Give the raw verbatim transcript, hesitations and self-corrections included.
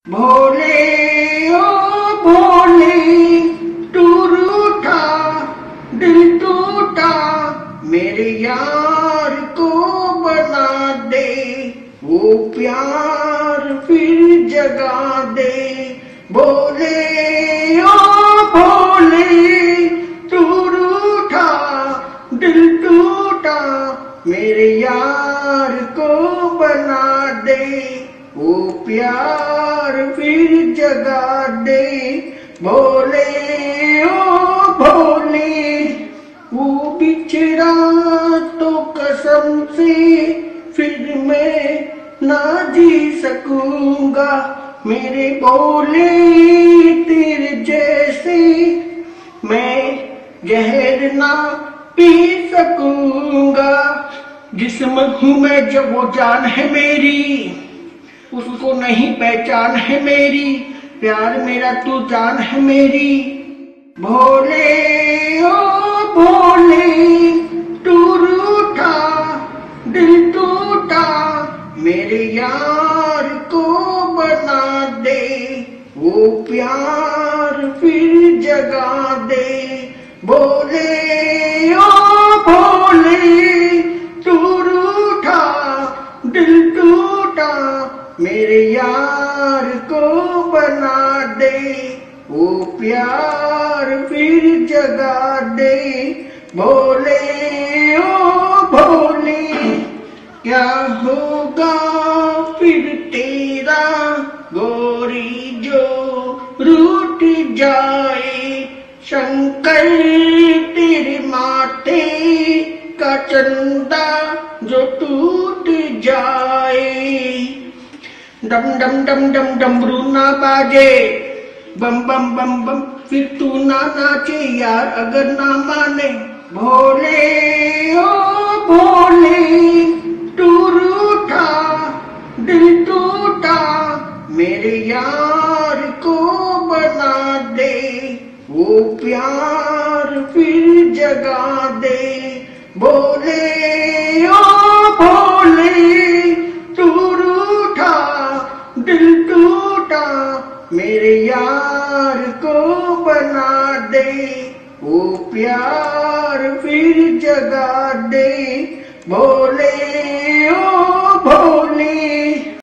भोले ओ भोले, तू रूठा दिल टूटा, मेरे यार को बना दे, वो प्यार फिर जगा दे। भोले ओ भोले, तू रूठा दिल टूटा, मेरे यार को बना दे, वो प्यार फिर जगा दे। भोले ओ भोले, वो बिछड़ा तो कसम से फिर मैं ना जी सकूंगा, मेरे भोले तेरे जैसे मैं जहर ना पी सकूंगा। जिस्म हूँ मैं जब वो जान है मेरी, उसको नहीं पहचान है मेरी, प्यार मेरा तू जान है मेरी। भोले ओ भोले, तू रूठा दिल टूटा, मेरे यार को बना दे, वो प्यार फिर जगा दे। भोले ओ भोले, तू रूठा दिल टूटा, मेरे यार को बना दे, वो प्यार फिर जगा दे। भोले ओ भोले, क्या होगा फिर तेरा गोरी जो रूठ जाए, शंकर तेरे माथे का चंदा जो टूट जाए। डम डम डम डम डमरू ना बाजे, बम बम बम बम फिर तू ना नाचे यार अगर ना माने। भोले ओ भोले, तू रूठा दिल टूटा, मेरे यार को बना दे, वो प्यार फिर जगा दे। भोले ओ भोले, तू रूठा दिल टूटा, मेरे यार को बना दे, वो प्यार फिर जगा दे। भोले ओ भोले।